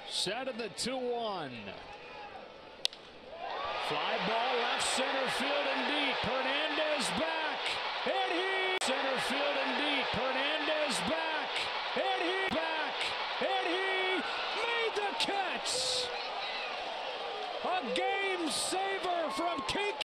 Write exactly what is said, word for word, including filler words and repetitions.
Set of the two one. Fly ball left center field and deep. Hernandez back. And he center field and deep. Hernandez back. And he back. And he made the catch. A game saver from Kink.